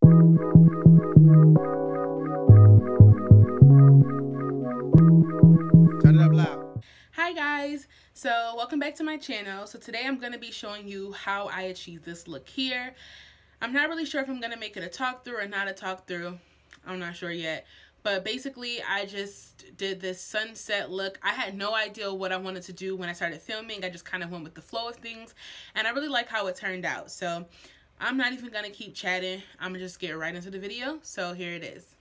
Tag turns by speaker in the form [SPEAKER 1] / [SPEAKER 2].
[SPEAKER 1] Turn it up loud.
[SPEAKER 2] Hi guys, so welcome back to my channel. So today I'm going to be showing you how I achieved this look here. I'm not really sure if I'm going to make it a talk through or not a talk through. I'm not sure yet. But basically I just did this sunset look. I had no idea what I wanted to do when I started filming. I just kind of went with the flow of things and I really like how it turned out. So I'm not even going to keep chatting. I'm going to just get right into the video. So here it is.